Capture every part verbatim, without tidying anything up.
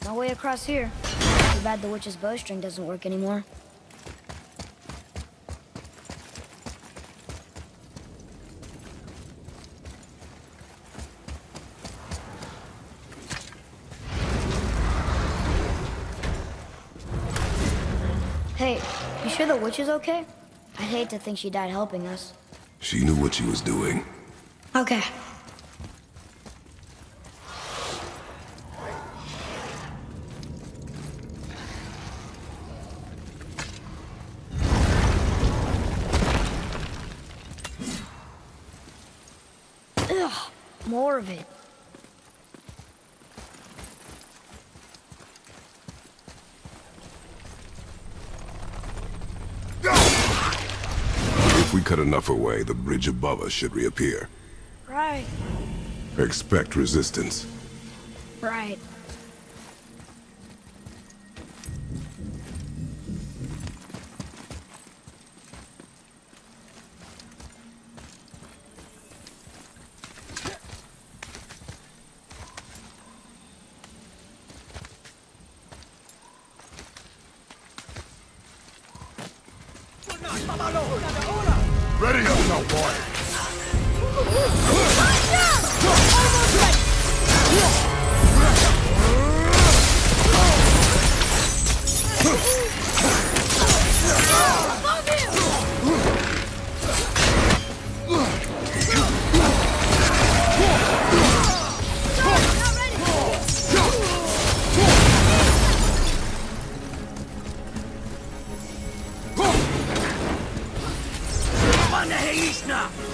No way across here. Too bad the witch's bowstring doesn't work anymore. Hey, you sure the witch is okay? I'd hate to think she died helping us. She knew what she was doing. Okay. Ugh, more of it. If we cut enough away, the bridge above us should reappear. Right. Expect resistance. Right. Ready up now, boy! Manahishna!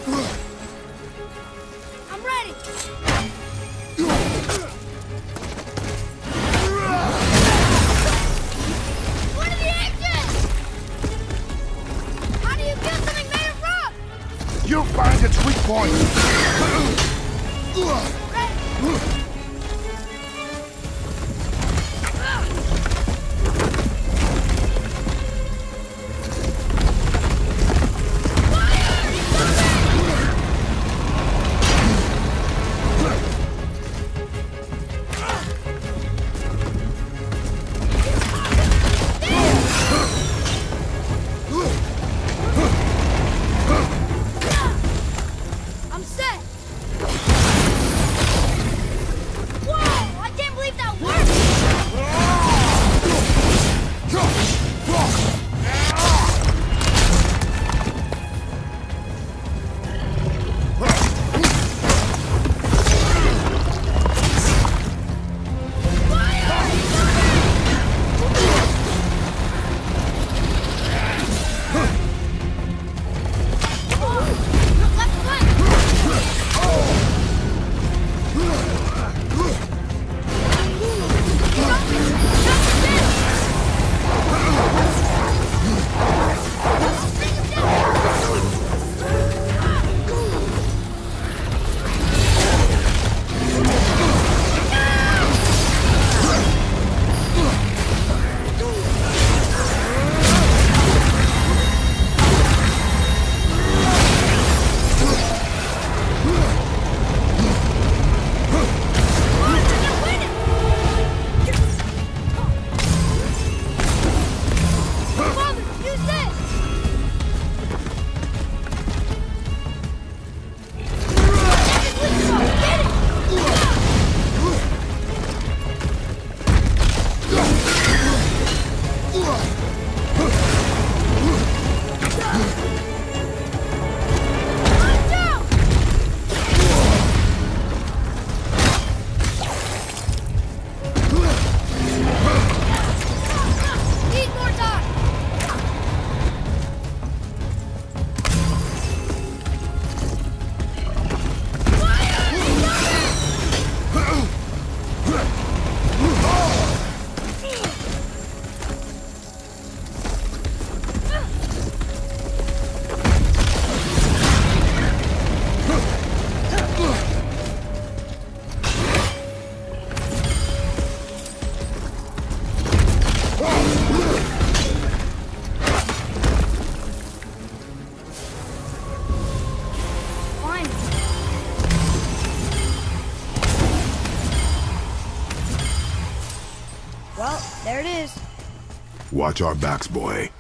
There it is. Watch our backs, boy.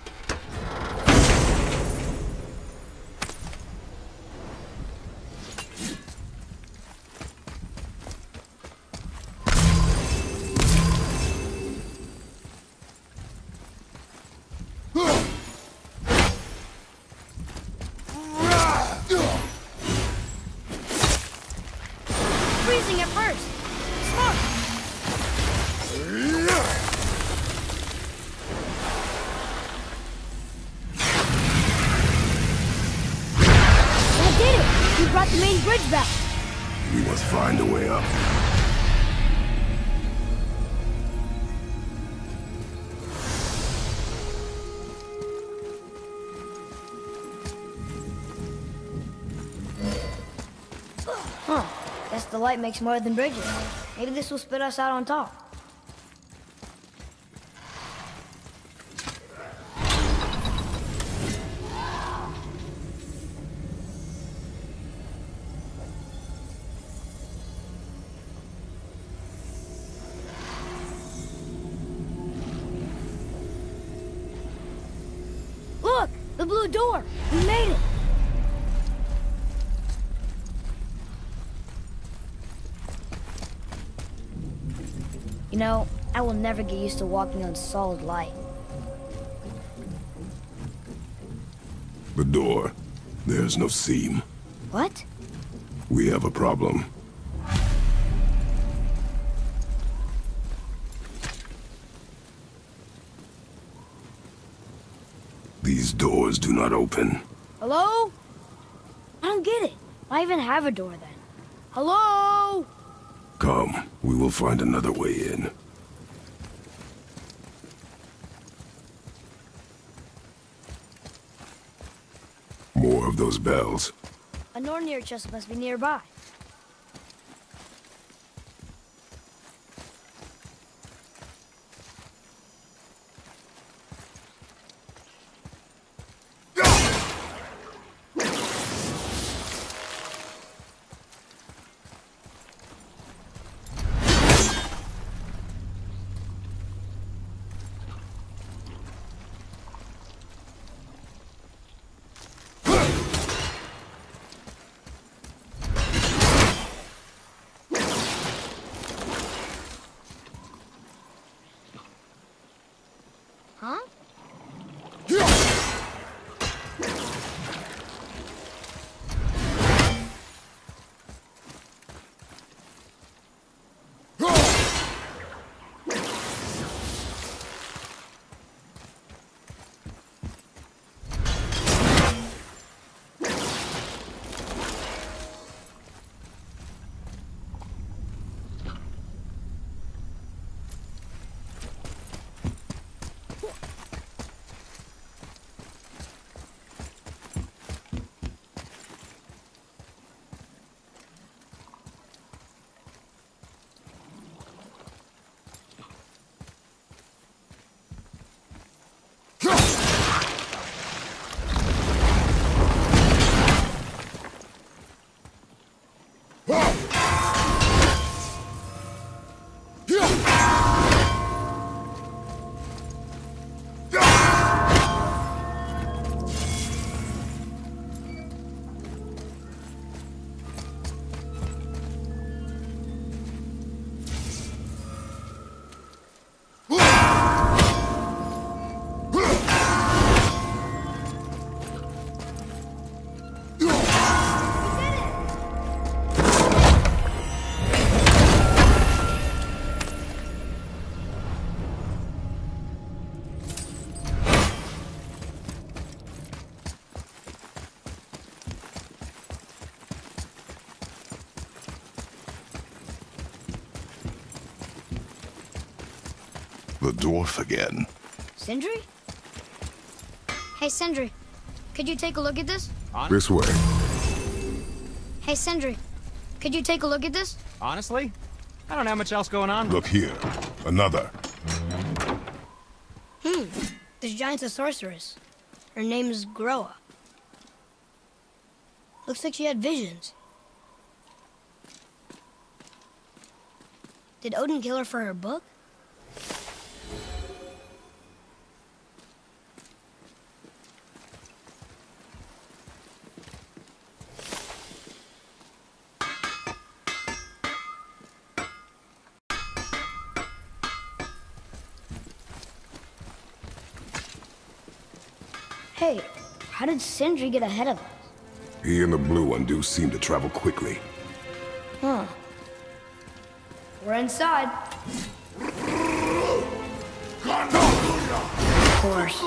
Freezing at first. Smart. I did it! We brought the main bridge back. We must find a way up. Huh. Guess the light makes more than bridges. Maybe this will spit us out on top. Look! The blue door! We made it! You know, I will never get used to walking on solid light. The door. There's no seam. What? We have a problem. These doors do not open. Hello? I don't get it. Why even have a door then? Hello? Come, we will find another way in. More of those bells. A Nornir chest must be nearby. Huh? The dwarf again. Sindri? Hey, Sindri. Could you take a look at this? Hon This way. Hey, Sindri. Could you take a look at this? Honestly, I don't have much else going on. Look here. Another. Hmm. This giant's a sorceress. Her name is Groa. Looks like she had visions. Did Odin kill her for her book? Hey, how did Sindri get ahead of us? He and the blue one do seem to travel quickly. Huh. We're inside. Of course.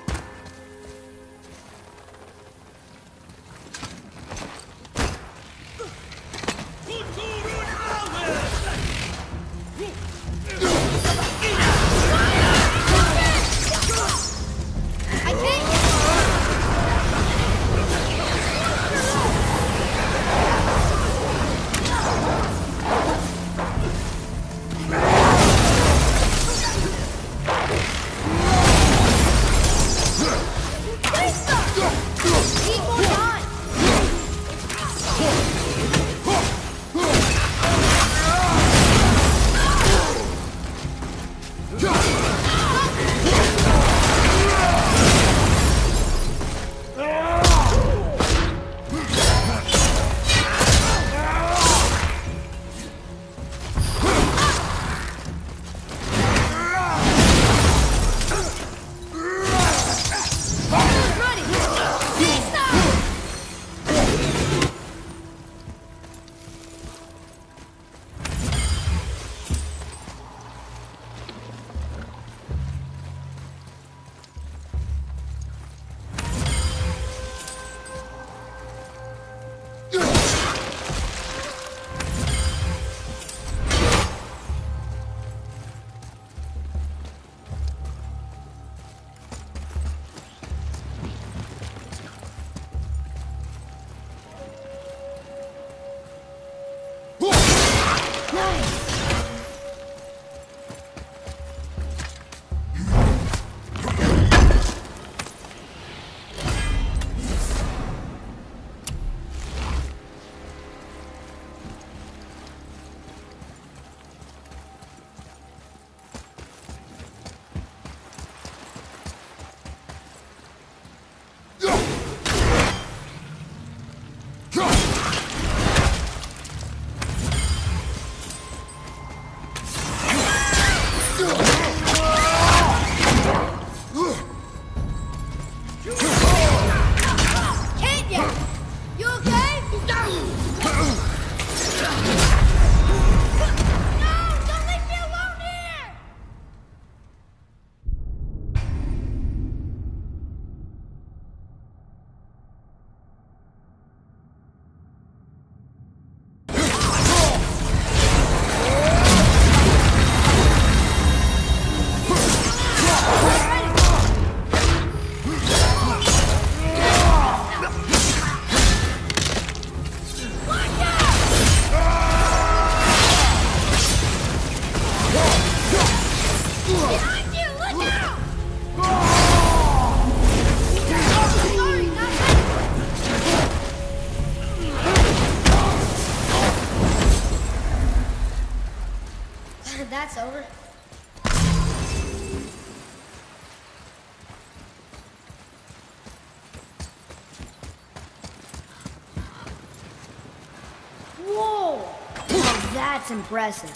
That's over. Whoa! Now that's impressive.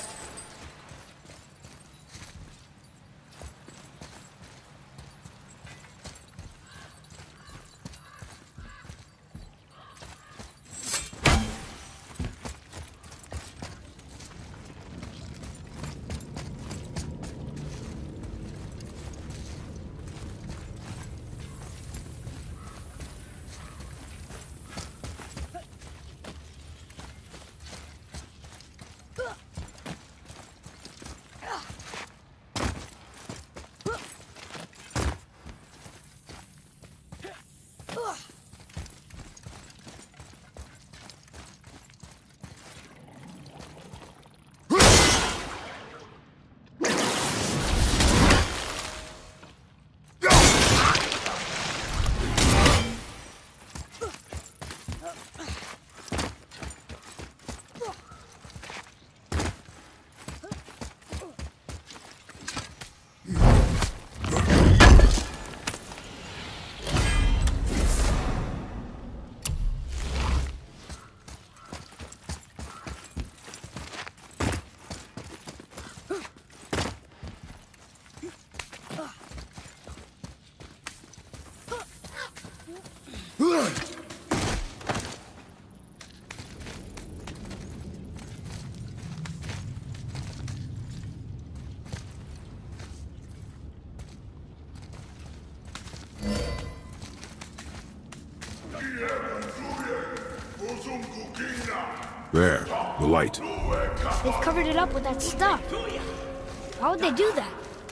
There, the light. They've covered it up with that stuff. Why would they do that?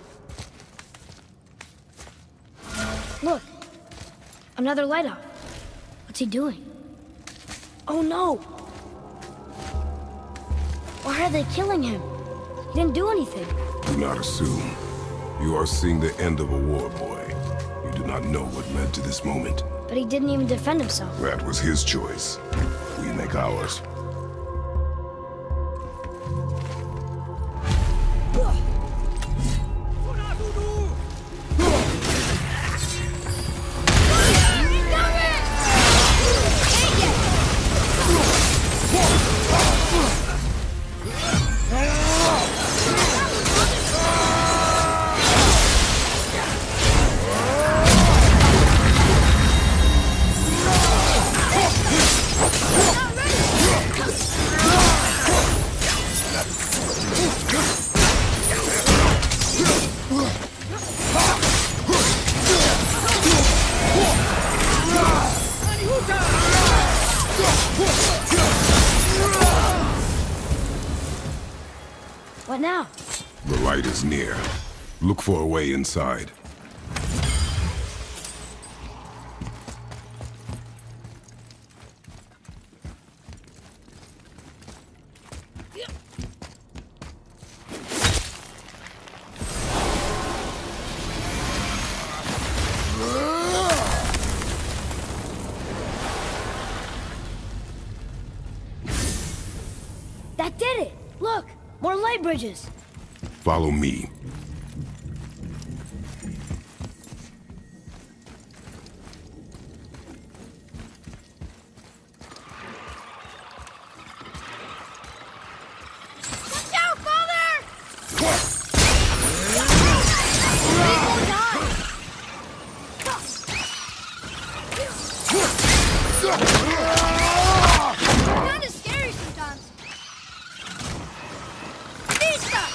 Look. Another light off. What's he doing? Oh no! Why are they killing him? He didn't do anything. Do not assume. You are seeing the end of a war, boy. You do not know what led to this moment. But he didn't even defend himself. That was his choice. We make ours. What now? The light is near. Look for a way inside. That did it! Look! More light bridges! Follow me. Watch out, Father! Kinda scary sometimes. Vista!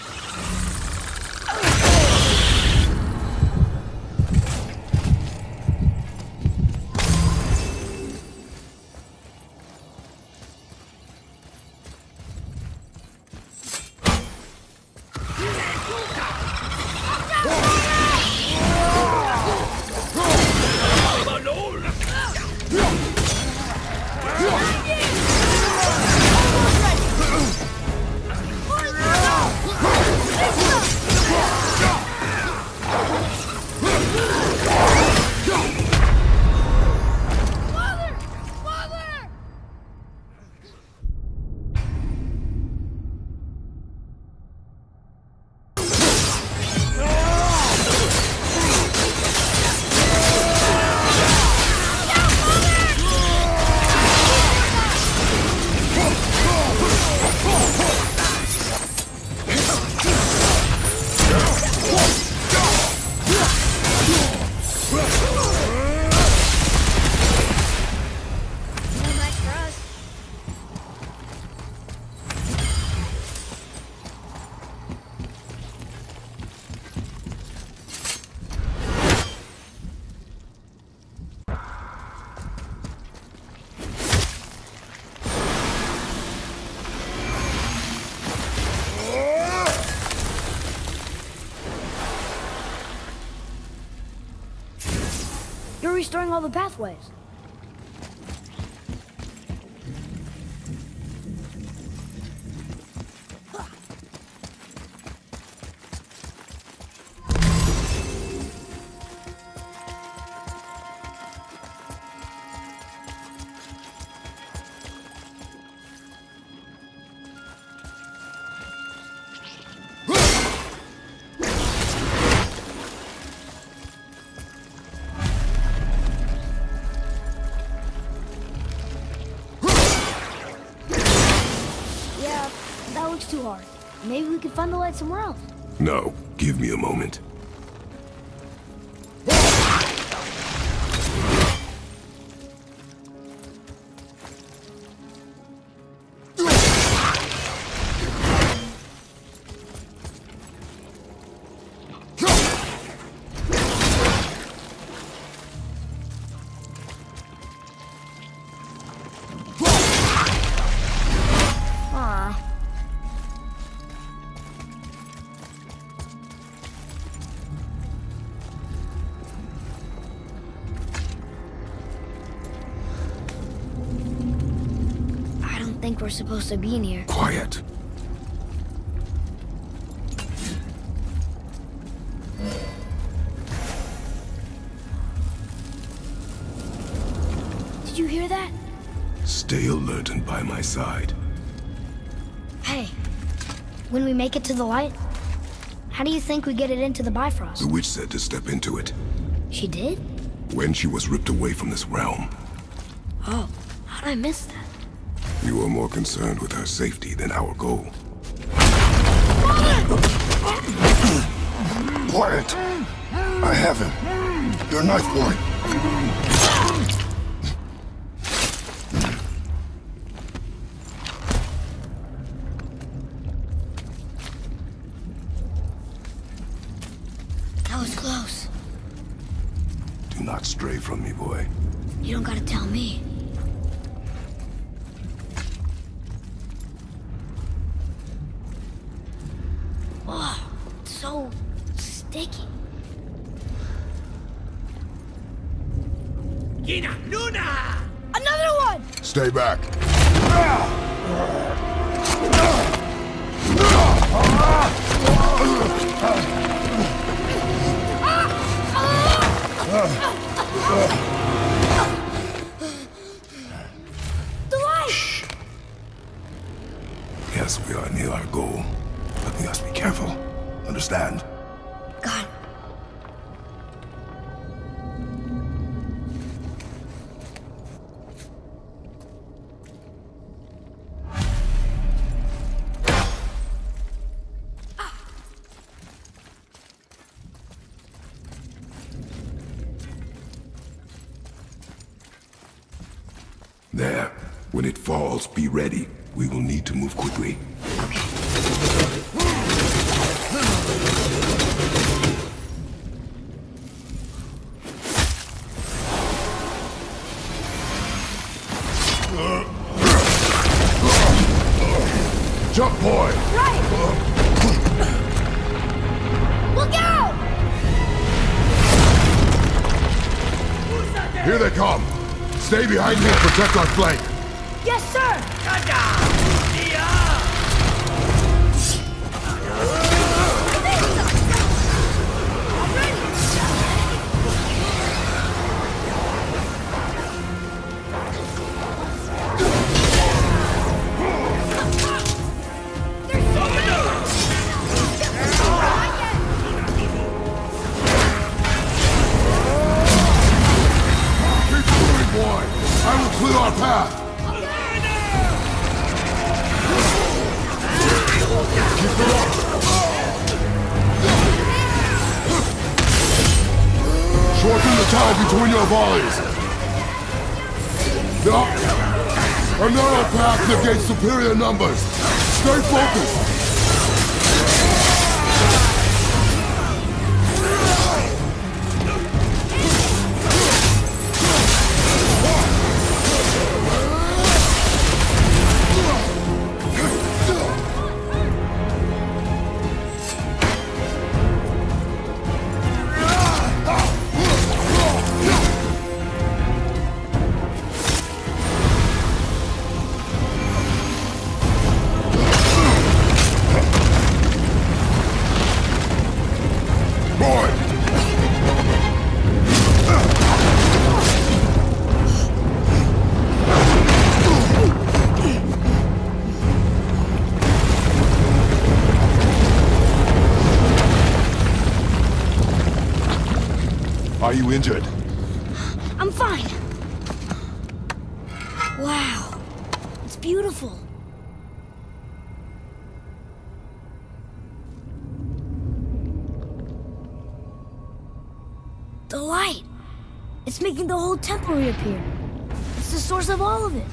You're restoring all the pathways. That looks too hard. Maybe we could find the light somewhere else. No, give me a moment. think we're supposed to be near. Quiet. Did you hear that? Stay alert and by my side. Hey, when we make it to the light, how do you think we get it into the Bifrost? The witch said to step into it. She did? When she was ripped away from this realm. Oh, how'd I miss that? You were more concerned with her safety than our goal. Quiet! I have him. Your knife boy. That was close. Do not stray from me, boy. You don't gotta tell me. Oh, it's so sticky. Gina, Luna! Another one! Stay back. The light! Yes, we are near our goal, but we must be careful. Understand? God. There. When it falls, be ready. We will need to move quickly. Jump, boy! Right! Look out! Here they come! Stay behind me and protect our flank! Yes, sir! Keep moving, boy! I will clear our path! Keep it up! Shorten the time between your volleys! No! A narrow path negates superior numbers! Stay focused! Are you injured? I'm fine. Wow. It's beautiful. The light. It's making the whole temple reappear. It's the source of all of it.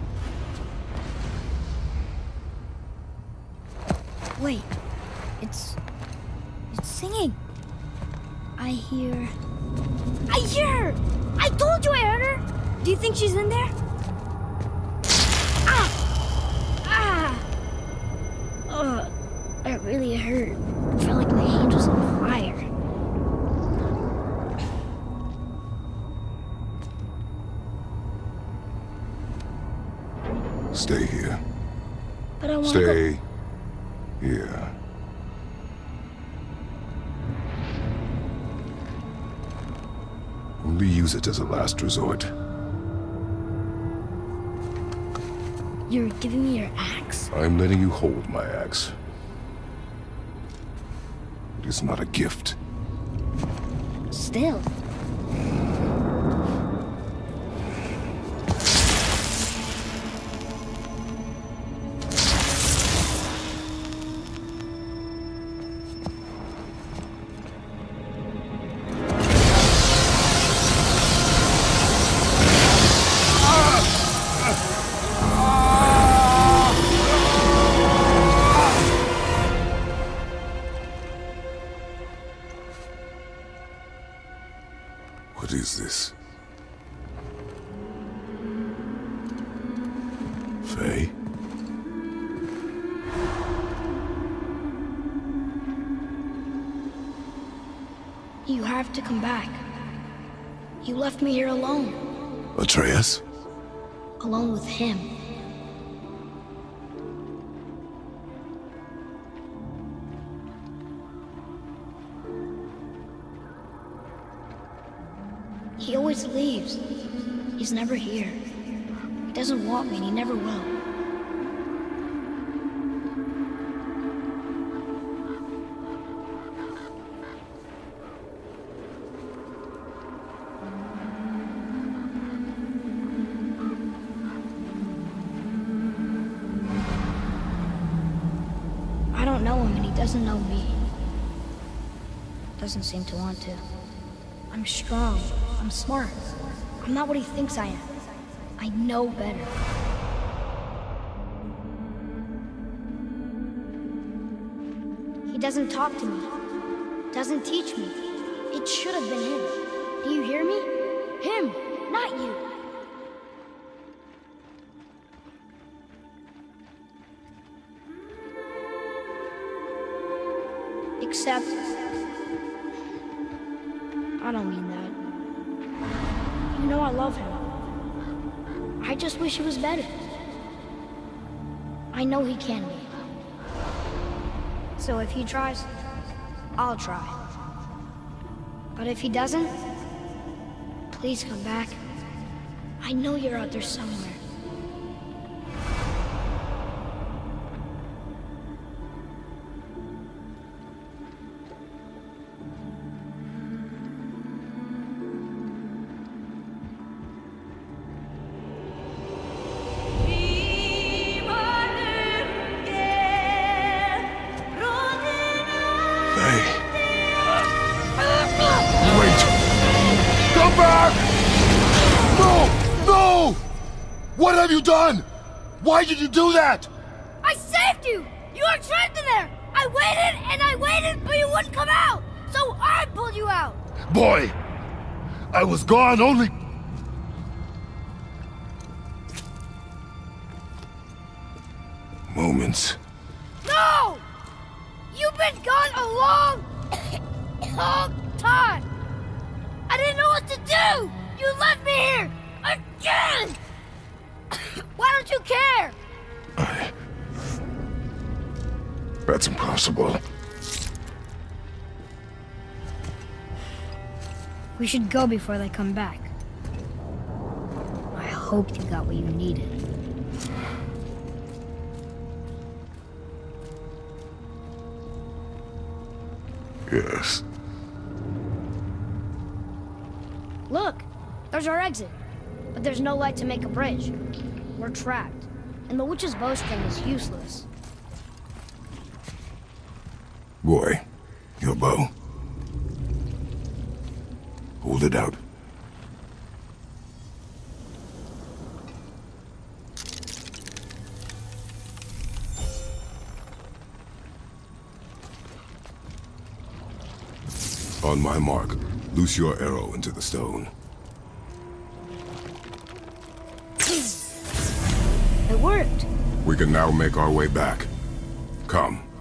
Wait. It's... It's singing. I hear... I hear her! I told you I heard her! Do you think she's in there? Ah! Ah! Ugh, that really hurt. I felt like my hand was on fire. Stay here. wanna go? Stay here. Only use it as a last resort. You're giving me your axe? I'm letting you hold my axe. It is not a gift. Still. What is this? Faye? You have to come back. You left me here alone. Atreus? Alone with him. He always leaves. He's never here. He doesn't want me and he never will. I don't know him and he doesn't know me. Doesn't seem to want to. I'm strong. I'm smart. I'm not what he thinks I am. I know better. He doesn't talk to me. Doesn't teach me. It should have been him. Do you hear me? Him, not you. Except... I don't mean that. You know I love him. I just wish he was better. I know he can be. So if he tries, I'll try. But if he doesn't, please come back. I know you're out there somewhere. What have you done? Why did you do that? I saved you! You were trapped in there! I waited and I waited, but you wouldn't come out! So I pulled you out! Boy, I was gone only... Moments. No! You've been gone a long, long time! I didn't know what to do! You left me here! Again! Why don't you care? I... That's impossible. We should go before they come back. I hope you got what you needed. Yes. Look! There's our exit. But there's no light to make a bridge. We're trapped. And the witch's bowstring is useless. Boy, your bow. Hold it out. On my mark, loose your arrow into the stone. It worked. We can now make our way back. Come.